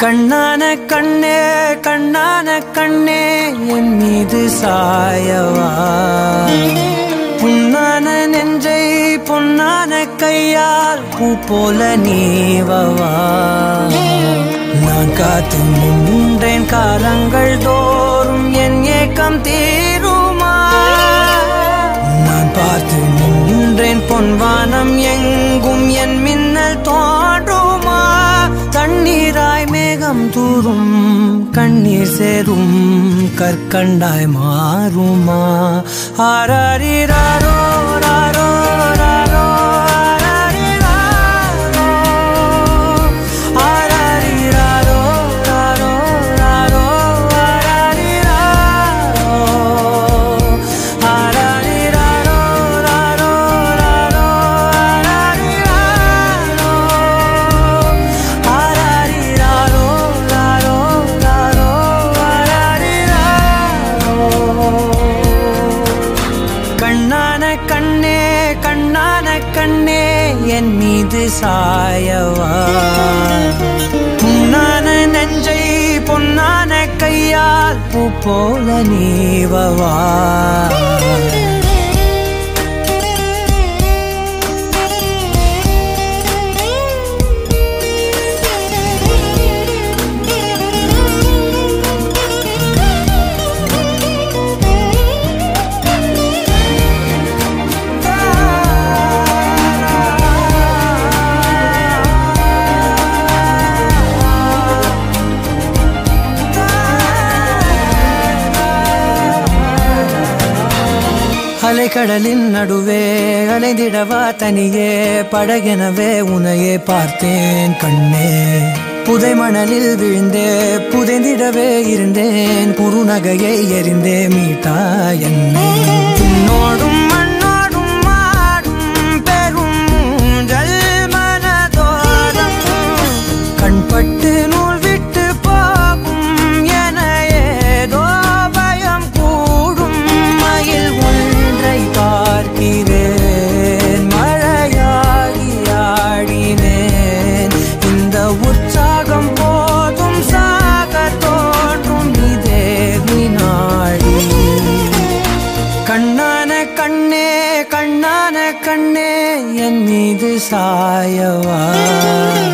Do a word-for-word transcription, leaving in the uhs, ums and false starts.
கண்ணான கண்ணே கண்ணான கண்ணே என் மீது சாயவா புண்ணான நெஞ்சை பொன்னான கையால் பூ போல நீவவா நான் காத்து நின்றேன் காலங்கள் தோறும் என் ஏக்கம் தீருமா நான் பார்த்து நின்றேன் பொன்வானம் எங்கும் என் மின்னல் தோன்றுமா தண்ணீராய் மேகம் தூரும் கண்ணீர் சேரும் கற்கண்டாய் மாறுமா ஆராரிராரோ ராரோ ராரோ என் மீது சாயவா புண்ணான நெஞ்சை பொன்னான கையால் பூ போல நீவவா அலைக்கடலின் நடுவே அலைந்திடவா தனியே படகெனவே உனையே பார்த்தேன் கண்ணே புதை மணலில் விழுந்தே புதைந்திடவே இருந்தேன் குறுநகையை எறிந்தே மீட்டா என்னை உன்னோடும் மண்ணோடும் மாடும் பெரும் ஊஞ்சல் மனதோரம் கண்பட்டு நூல் விட்டு போகும் என ஏதோ பயம் கூடும் மயில் பார்க்கிறேன் மழையாகி ஆடினேன் இந்த உற்சாகம் போதும் சாக தோன்றும் இதே வினாடி கண்ணான கண்ணே கண்ணான கண்ணே என் மீது சாயவா